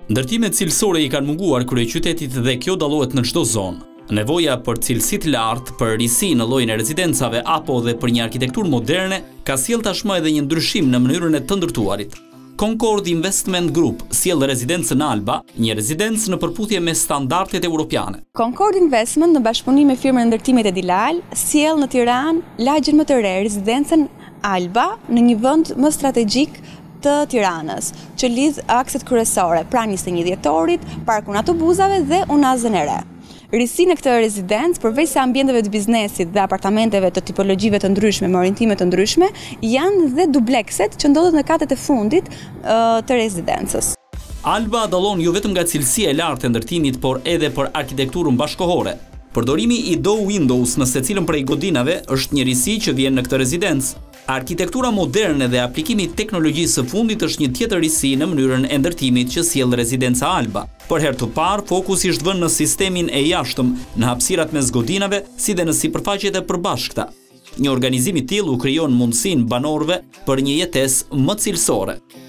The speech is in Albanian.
Ndërtimet cilësore i kanë munguar kryeqytetit dhe kjo dallohet në çdo zonë. Nevoja për cilësi të lartë, për risi në llojin e rezidencave apo dhe për një arkitekturë moderne ka sjell tashmë edhe një ndryshim në mënyrën e të ndërtuarit. Concord Investment Group sjell rezidencën Alba, një rezidencë në përputhje me standardet europiane. Concord Investment në bashkëpunim me firmën e ndërtimit e Dilal sjell në Tiranë lagjen më të re, rezidencën Alba, në një vend më strategjik të Tiranës, që lidh akset kryesore, pranë 21 dhjetorit, parkun autobusave dhe unazën e re. Risi në këtë rezidencë, përveç se ambienteve të biznesit dhe apartamenteve të tipologjive të ndryshme, me orientime të ndryshme, janë dhe duplekset që ndodhet në katet e fundit të rezidencës. Alba dallon jo vetëm nga cilësia e lartë e ndërtimit, por edhe për arkitekturën bashkëkohore. Përdorimi i Dow Windows në secilën prej godinave është një risi që vjen në këtë rezidencë. Arkitektura moderne dhe aplikimi i teknologjisë së fundit është një tjetër risi në mënyrën e ndërtimit që sjell rezidenca Alba. Për herë të parë, fokusi është vënë në sistemin e jashtëm, në hapësirat mes godinave, si dhe në sipërfaqet e përbashkëta. Një organizim i tillë u krijon mundësinë banorëve për një jetesë më cilësore.